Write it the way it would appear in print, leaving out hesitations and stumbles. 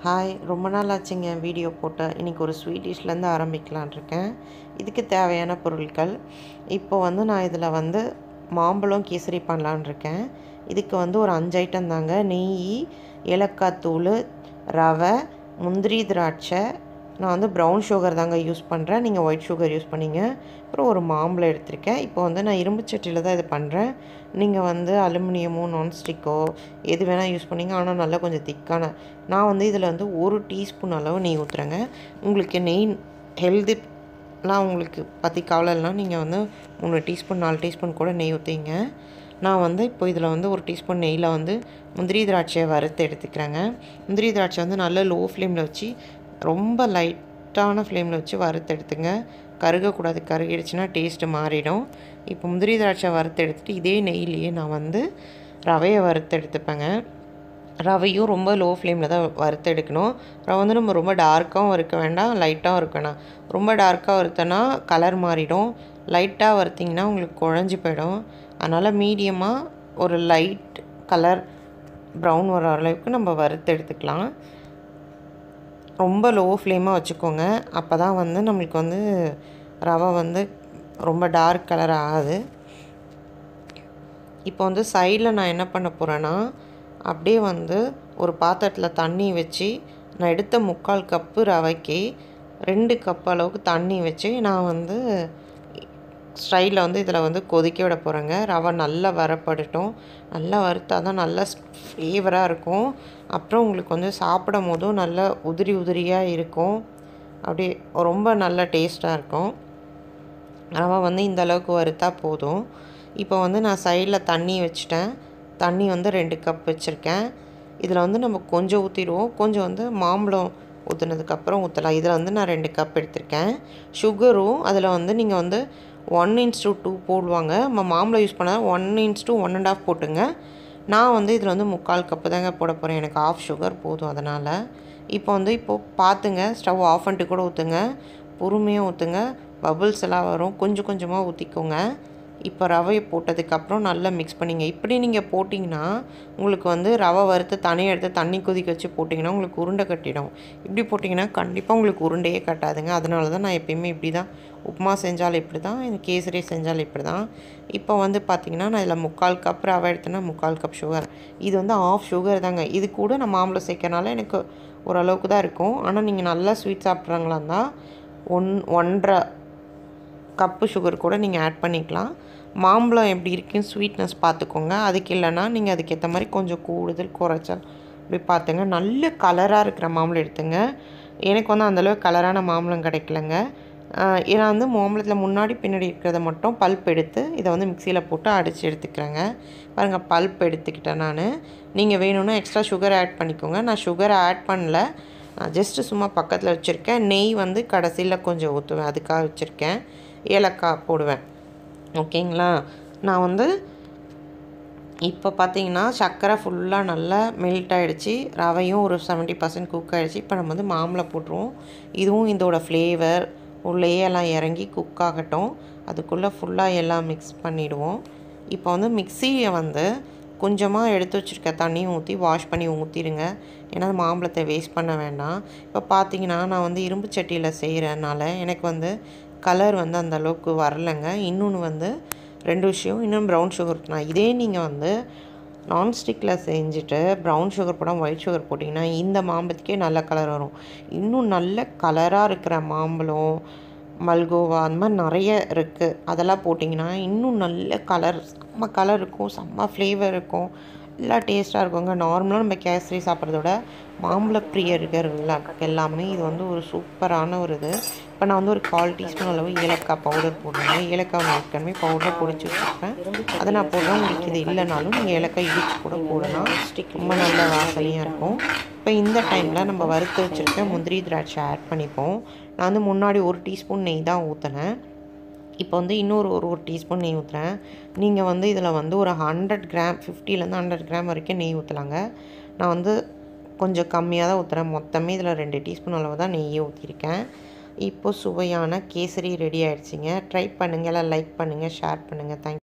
Hi, ரொம்ப நாள் ஆச்சுங்க வீடியோ போட்டு. இன்றைக்கி ஒரு ஸ்வீட் டிஷ்லேருந்து ஆரம்பிக்கலான் இருக்கேன். இதுக்கு தேவையான பொருட்கள் இப்போ நான் இதில் மாம்பழம் கேசரி பண்ணலான் இருக்கேன். இதுக்கு ஒரு 5 ஐட்டம் தாங்க. நெய், ஏலக்காய் தூள், ரவை, முந்திரி, திராட்சை. நான் ப்ரௌன் சுகர் தாங்க யூஸ் பண்ணுறேன். நீங்கள் ஒயிட் சுகர் யூஸ் பண்ணிங்க. அப்புறம் ஒரு மாம்பழம் எடுத்திருக்கேன். இப்போ நான் இரும்பு சட்டியில் தான் இது பண்ணுறேன். நீங்கள் அலுமினியமோ நான்ஸ்டிக்கோ எது வேணால் யூஸ் பண்ணிங்க. ஆனால் நல்லா கொஞ்சம் திக்கான. நான் இதில் 1 டீஸ்பூன் அளவு நெய் ஊற்றுறேங்க. உங்களுக்கு நெய் ஹெல்திலாம் உங்களுக்கு பற்றி கவலை இல்லைனா நீங்கள் 3 டீஸ்பூன் 4 டீஸ்பூன் கூட நெய் ஊற்றிங்க. நான் இப்போ இதில் 1 டீஸ்பூன் நெய்யில் முந்திரி திராட்சையை வறுத்து எடுத்துக்கிறேங்க. முந்திரி திராட்சை நல்ல லோ ஃப்ளேமில் வச்சு ரொம்ப லைட்டான ஃப்ளேமில் வச்சு வறுத்து எடுத்துங்க. கருகக்கூடாது. கருகிடுச்சுன்னா டேஸ்ட்டு மாறிடும். இப்போ முந்திரி திராட்சை வறுத்து எடுத்துகிட்டு இதே நெய்லேயே நான் ரவையை வறுத்து எடுத்துப்பேங்க. ரவையும் ரொம்ப லோ ஃப்ளேமில் தான் வறுத்து எடுக்கணும். ரவை நம்ம ரொம்ப டார்க்காகவும் வறுக்க வேண்டாம், லைட்டாகவும் வறுக்க வேண்டாம். ரொம்ப டார்க்காக வறுத்தோன்னா கலர் மாறிடும். லைட்டாக வறுத்திங்கன்னா உங்களுக்கு குழஞ்சி போயிடும். அதனால் மீடியமாக ஒரு லைட் கலர் ப்ரௌன் வர அளவுக்கு நம்ம வறுத்து எடுத்துக்கலாம். ரொம்ப லோ ஃப்ளேமாக வச்சுக்கோங்க. அப்போ தான் நம்மளுக்கு ரவை ரொம்ப டார்க் கலர் ஆகாது. இப்போ சைடில் நான் என்ன பண்ண போகிறேன்னா, அப்படியே ஒரு பாத்திரத்தில் தண்ணி வச்சு நான் எடுத்த 3/4 கப்பு ரவைக்கு 2 கப் அளவுக்கு தண்ணி வச்சு நான் ஸ்டைலில் இதில் கொதிக்க விட போகிறேங்க. ரவை நல்லா வரப்படட்டும். நல்லா வறுத்தா தான் நல்லா ஃப்ளேவராக இருக்கும். அப்புறம் உங்களுக்கு சாப்பிடும் போதும் நல்லா உதிரி உதிரியாக இருக்கும். அப்படியே ரொம்ப நல்லா டேஸ்ட்டாக இருக்கும். ரவை இந்த அளவுக்கு வறுத்தா போதும். இப்போ நான் சைடில் தண்ணி வச்சுட்டேன். தண்ணி 2 கப் வச்சுருக்கேன். இதில் நம்ம கொஞ்சம் ஊற்றிடுவோம். கொஞ்சம் மாம்பழம் ஊற்றுனதுக்கப்புறம் ஊற்றலாம். இதில் நான் 2 கப் எடுத்திருக்கேன். சுகரும் அதில் நீங்கள் 1:2 போடுவாங்க. நம்ம மாம்பழம் யூஸ் பண்ணால் 1:1 1.5 போட்டுங்க. நான் இதில் 3/4 கப்பு தாங்க போட போகிறேன். எனக்கு ஆஃப் சுகர் போதும். அதனால் இப்போ பார்த்துங்க. ஸ்டவ் ஆஃப் பண்ணிட்டு கூட ஊற்றுங்க. பொறுமையாக ஊற்றுங்க. பபுள்ஸ் எல்லாம் வரும். கொஞ்சம் கொஞ்சமாக ஊற்றிக்கோங்க. இப்போ ரவையை போட்டதுக்கப்புறம் நல்லா மிக்ஸ் பண்ணிங்க. இப்படி நீங்கள் போட்டிங்கன்னா உங்களுக்கு ரவை வறுத்து தனியாக எடுத்து தண்ணி கொதிக்க வச்சு போட்டிங்கன்னா உங்களுக்கு உருண்டை கட்டிடும். இப்படி போட்டிங்கன்னா கண்டிப்பாக உங்களுக்கு உருண்டையே கட்டாதுங்க. அதனால தான் நான் எப்பயுமே இப்படி தான். உப்புமா செஞ்சாலும் இப்படி தான், கேசரி செஞ்சாலும் இப்படி தான். இப்போ பார்த்திங்கன்னா நான் இதில் 3/4 கப் ரவை எடுத்தேன்னா 3/4 கப் சுகர். இது ஆஃப் சுகர் தாங்க. இது கூட நான் மாம்பழம் சேர்க்கறனால எனக்கு ஓரளவுக்கு தான் இருக்கும். ஆனால் நீங்கள் நல்லா ஸ்வீட் சாப்பிட்றாங்களா இருந்தால் 1.5 கப்பு சுகர் கூட நீங்கள் ஆட் பண்ணிக்கலாம். மாம்பழம் எப்படி இருக்குன்னு ஸ்வீட்னஸ் பார்த்துக்கோங்க. அதுக்கு இல்லைன்னா நீங்கள் அதுக்கேற்ற மாதிரி கொஞ்சம் கூடுதல் குறைச்சல் இப்படி பார்த்துங்க. நல்ல கலராக இருக்கிற மாம்பழம் எடுத்துங்க. எனக்கு அந்தளவுக்கு கலரான மாம்பழம் கிடைக்கலங்க. நான் மாம்பழத்தில் முன்னாடி பின்னாடி இருக்கிறத மட்டும் பல்ப் எடுத்து இதை மிக்சியில் போட்டு அடித்து எடுத்துக்கிறேங்க. பாருங்கள், பல்ப் எடுத்துக்கிட்டேன் நான். நீங்கள் வேணும்னா எக்ஸ்ட்ரா சுகர் ஆட் பண்ணிக்கோங்க. நான் சுகரை ஆட் பண்ணல. ஜஸ்ட்டு சும்மா பக்கத்தில் வச்சுருக்கேன். நெய் கடைசியில் கொஞ்சம் ஊற்றுவேன். அதுக்காக வச்சுருக்கேன். ஏலக்காய் போடுவேன். ஓகேங்களா? நான் இப்போ பார்த்தீங்கன்னா சர்க்கரை ஃபுல்லாக நல்லா மெல்ட் ஆகிடுச்சு. ரவையும் ஒரு 70% குக் ஆகிடுச்சு. இப்போ நம்ம மாம்பழம் போட்டுருவோம். இதுவும் இதோட ஃப்ளேவர் உள்ளேயே எல்லாம் இறங்கி குக் ஆகட்டும். அதுக்குள்ளே ஃபுல்லாக எல்லாம் மிக்ஸ் பண்ணிவிடுவோம். இப்போ மிக்சியை கொஞ்சமாக எடுத்து வச்சுருக்க தண்ணியும் ஊற்றி வாஷ் பண்ணி ஊற்றிடுங்க. ஏன்னா மாம்பழத்தை வேஸ்ட் பண்ண வேண்டாம். இப்போ பார்த்தீங்கன்னா நான் இரும்பு சட்டியில் செய்கிறனால எனக்கு கலர் அந்த அளவுக்கு வரலைங்க. இன்னொன்று 2 விஷயம். இன்னும் ப்ரௌன் சுகர் ஊற்றலாம். இதே நீங்கள் நான்ஸ்டிக்கில் செஞ்சுட்டு ப்ரௌன் சுகர் போடாமல் ஒயிட் சுகர் போட்டிங்கன்னா இந்த மாம்பழத்துக்கே நல்ல கலர் வரும். இன்னும் நல்ல கலராக இருக்கிற மாம்பழம், மல்கோவா அந்த மாதிரி நிறைய இருக்குது. அதெல்லாம் போட்டிங்கன்னா இன்னும் நல்ல கலர், செம்ம கலர் இருக்கும், செம்ம ஃப்ளேவர் இருக்கும், நல்லா டேஸ்ட்டாக இருக்குங்க. நார்மலாக நம்ம கேசரி சாப்பிட்றதோட மாம்பழ பிரியர்கள் எல்லாமே இது ஒரு சூப்பரான ஒரு இது. இப்போ நான் ஒரு 1/4 டீஸ்பூன் அளவு ஏலக்காய் பவுடர் போடுறேங்க. ஏலக்காய் ஏற்கனவே பவுடர் பொடிச்சு வச்சுருப்பேன். அதை நான் போடுறேன். உங்களுக்கு இது இல்லைனாலும் நீங்கள் ஏலக்காய் இடிச்சு கூட போடலாம். ரொம்ப நல்ல வாசனையாக இருக்கும். இப்போ இந்த டைமில் நம்ம வறுத்து வச்சுருக்க முந்திரி திராட்சை ஆட் பண்ணிப்போம். நான் முன்னாடி 1 டீஸ்பூன் நெய் தான் ஊற்றினேன். இப்போ இன்னொரு ஒரு டீஸ்பூன் நெய் ஊற்றுறேன். நீங்கள் இதில் ஒரு 100 கிராம் 50லேருந்து 100 கிராம் வரைக்கும் நெய் ஊற்றலாங்க. நான் கொஞ்சம் கம்மியாக தான் ஊற்றுறேன். மொத்தமே இதில் 2 டீஸ்பூன் அளவு தான் நெய்யே ஊற்றிருக்கேன். இப்போது சுவையான கேசரி ரெடி ஆகிடுச்சிங்க. ட்ரை பண்ணுங்கள். எல்லாம் லைக் பண்ணுங்கள், ஷேர் பண்ணுங்கள். தேங்க்யூ.